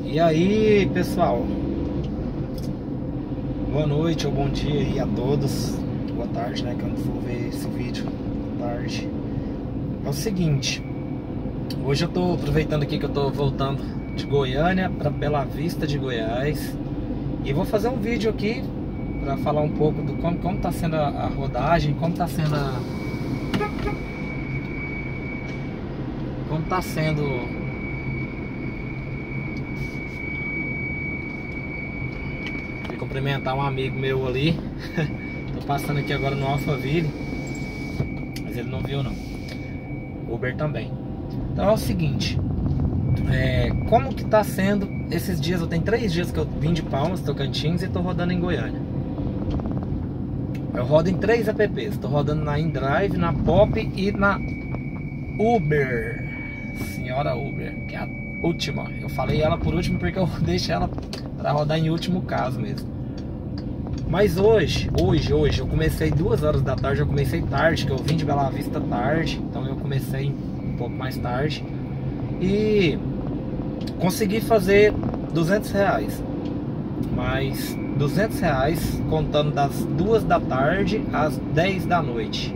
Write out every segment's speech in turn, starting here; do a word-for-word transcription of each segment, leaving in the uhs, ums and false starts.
E aí, pessoal, boa noite ou bom dia aí a todos. Boa tarde, né, quando for ver esse vídeo. Boa tarde. É o seguinte, hoje eu tô aproveitando aqui que eu tô voltando de Goiânia para Bela Vista de Goiás. E vou fazer um vídeo aqui para falar um pouco do como, como tá sendo a, a rodagem, como tá sendo a, como tá sendo cumprimentar um amigo meu ali. Tô passando aqui agora no Alphaville, mas ele não viu não. Uber também. Então é o seguinte, é, como que tá sendo esses dias? Eu tenho três dias que eu vim de Palmas, Tocantins, e tô rodando em Goiânia. Eu rodo em três apps. Tô rodando na InDrive, na Pop e na Uber. Senhora Uber, que é a última. Eu falei ela por último porque eu deixo ela para rodar em último caso mesmo. Mas hoje, hoje, hoje, eu comecei duas horas da tarde. Eu comecei tarde, que eu vim de Bela Vista tarde. Então eu comecei um pouco mais tarde. E consegui fazer duzentos reais. Mas duzentos reais contando das duas da tarde às dez da noite.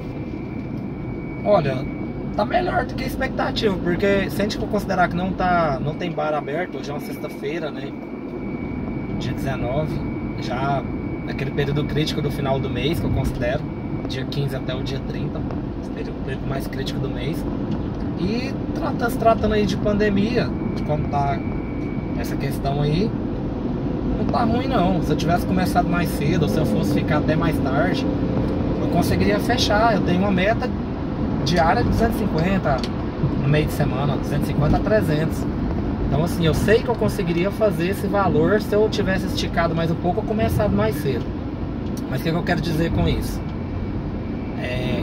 Olha, tá melhor do que a expectativa, porque se a gente considerar que não, tá, não tem bar aberto, hoje é uma sexta-feira, né, dia dezenove, já naquele período crítico do final do mês, que eu considero, dia quinze até o dia trinta, esse período, período mais crítico do mês. E trata, se tratando aí de pandemia, de como tá essa questão aí, não tá ruim não. Se eu tivesse começado mais cedo, ou se eu fosse ficar até mais tarde, eu conseguiria fechar. Eu tenho uma meta diária de duzentos e cinquenta no meio de semana, duzentos e cinquenta a trezentos. Então assim, eu sei que eu conseguiria fazer esse valor se eu tivesse esticado mais um pouco ou começado mais cedo. Mas o que, que eu quero dizer com isso? É,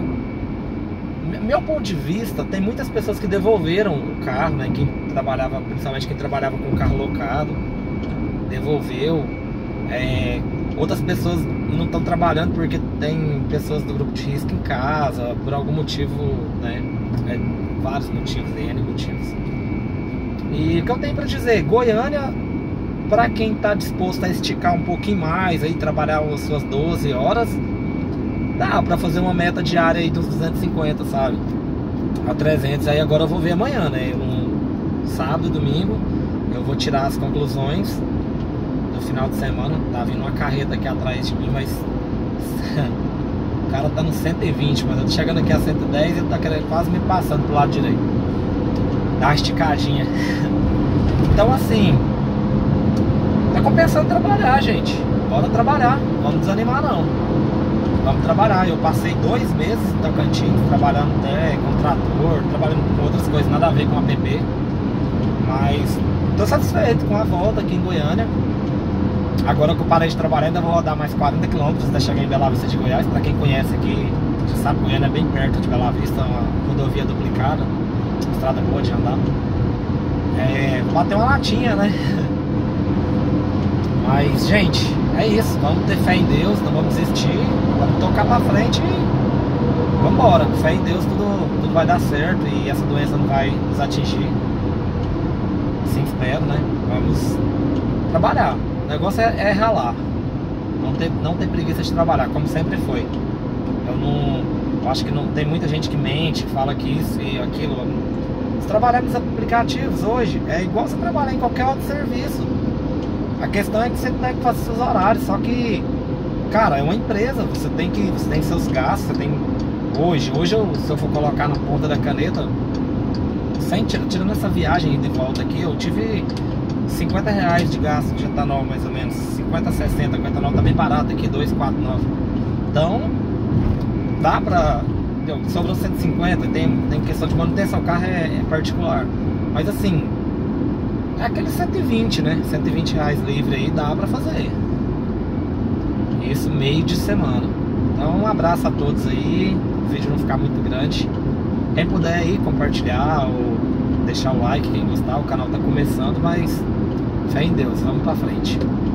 meu ponto de vista, tem muitas pessoas que devolveram o carro, né? Quem trabalhava, principalmente quem trabalhava com carro locado, devolveu. É, outras pessoas não estão trabalhando porque tem pessoas do grupo de risco em casa, por algum motivo, né? É, vários motivos, N motivos. E o que eu tenho para dizer, Goiânia, para quem está disposto a esticar um pouquinho mais, aí trabalhar as suas doze horas, dá para fazer uma meta diária aí dos duzentos e cinquenta, sabe? A trezentos. Aí agora eu vou ver amanhã, né? Um sábado e domingo eu vou tirar as conclusões do final de semana. Tá vindo uma carreta aqui atrás de mim, mas o cara tá no cento e vinte, mas eu tô chegando aqui a cento e dez e ele tá querendo, quase me passando pro lado direito. Dá uma esticadinha. Então assim, tá compensando trabalhar, gente. Bora trabalhar, não vamos desanimar não. Vamos trabalhar. Eu passei dois meses em Tocantins trabalhando até com trator, trabalhando com outras coisas, nada a ver com a app. Mas tô satisfeito com a volta aqui em Goiânia. Agora que eu parei de trabalhar, ainda vou rodar mais quarenta quilômetros até chegar em Bela Vista de Goiás. Pra quem conhece aqui, já sabe, Goiânia é bem perto de Bela Vista, uma rodovia duplicada, estrada boa de andar. É, vou bater uma latinha, né? Mas, gente, é isso. Vamos ter fé em Deus, não vamos desistir. Vamos tocar pra frente e vamos embora. Com fé em Deus tudo, tudo vai dar certo e essa doença não vai nos atingir. Assim espero, né? Vamos trabalhar. O negócio é, é ralar. Não ter, não ter preguiça de trabalhar, como sempre foi. Eu não... Eu acho que não tem muita gente que mente, fala que isso e aquilo. Se trabalhar nos aplicativos hoje é igual você trabalhar em qualquer outro serviço. A questão é que você tem que fazer seus horários. Só que, cara, é uma empresa. Você tem que, você tem seus gastos. Você tem hoje, hoje eu, se eu for colocar na ponta da caneta, sem tirando essa viagem de volta aqui, eu tive cinquenta reais de gasto de etanol, mais ou menos. cinquenta, sessenta, o etanol tá bem barato aqui, dois, quatro, nove. Então dá pra... sobrou cento e cinquenta, tem, tem questão de manutenção, o carro é, é particular. Mas assim, é aquele cento e vinte, né? cento e vinte reais livre aí, dá pra fazer. Isso meio de semana. Então um abraço a todos aí, o vídeo não ficar muito grande. Quem puder aí compartilhar ou deixar o like, quem gostar, o canal tá começando, mas fé em Deus, vamos pra frente.